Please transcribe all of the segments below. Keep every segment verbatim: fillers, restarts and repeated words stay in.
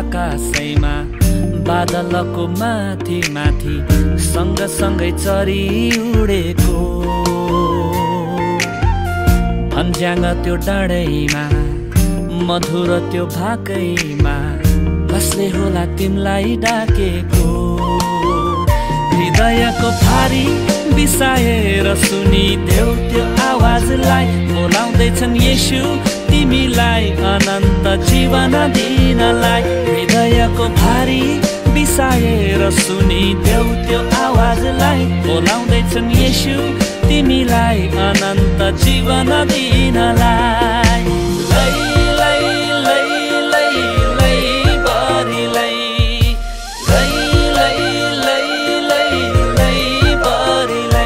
आकाशैमा बादलको माथि माथि सँगसँगै चरी उडेको भन्ज्याङ त्यो डाँडैमा मधुर त्यो भाकैमा कसले होला तिमलाई डाकेको हृदयको भारी बिसाएर सुनिदेऊ त्यो आवाजलाई बोलाउँदैछन् येशू तिमीलाई अनन्त जीवन दिनलाई हृदयको भारी बिसाएर सुनिदेऊ त्यो आवाजलाई बोलाउँदैछन् येशू तिमीलाई अनन्त जीवन दिनलाई लै लै लै लै लै बरी लै लै लै लै लै लै बरी लै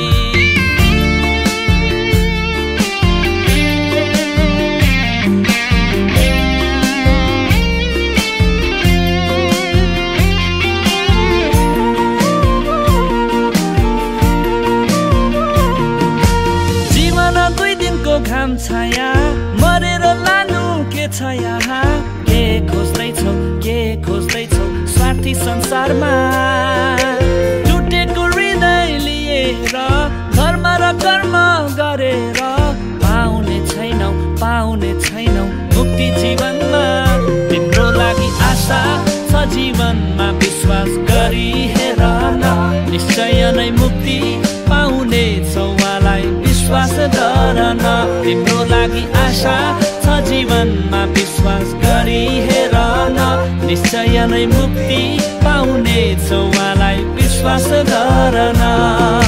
घाम छाया मरेर लानु के छ यहाँ के खोज्दैछौ के खोज्दैछौ स्वार्थी संसारमा टुटेको हृदय लिएर धर्म र कर्म गरेर पाउने छैनौ पाउने छैनौ मुक्ति जीवनमा तिम्रो लागि आशा छ जीवनमा विश्वास गरी हेर न निश्चय नै मुक्ति पाउने छौ मलाई विश्वास गर न तिम्रो लागि आशा छ जीवनमा विश्वास गरी हेर न निश्चय नै मुक्ति पाउने छौ मलाई विश्वास गर न